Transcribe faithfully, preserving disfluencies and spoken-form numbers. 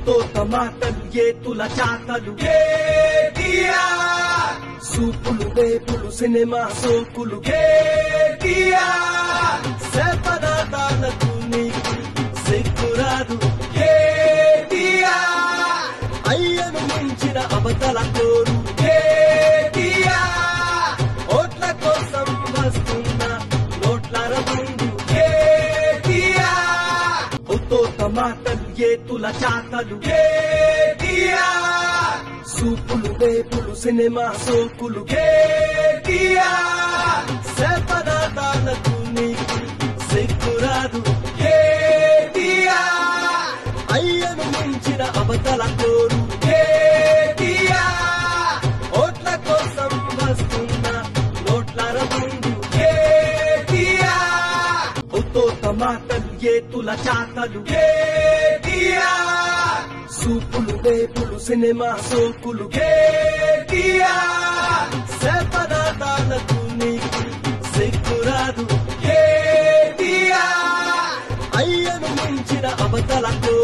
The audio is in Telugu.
మాటలు ఏతుల చాతలు సూపులు వేపులు సినిమా సోకులు సేపదాదాలకు నీకు సిగ్గురాదు అయ్యను మించిన అవతల కోరు ఓట్ల కోసం వస్తున్న నోట్ల ముందు మాటలు ఏతుల చాతలు సూపులు వేపులు సినిమా సోకులు సేపదాదాలకు నీకు సిగ్గురాదు అయ్యను మించిన అవతల కోరు ఓట్ల కోసం వస్తున్న నోట్ల ముందు మాటలు ఏతుల చాతలు సూపులు వేపులు సినిమా సోకులు సేపదాదాలకు నీకు సిగ్గురాదు అయ్యను మించిన అవతల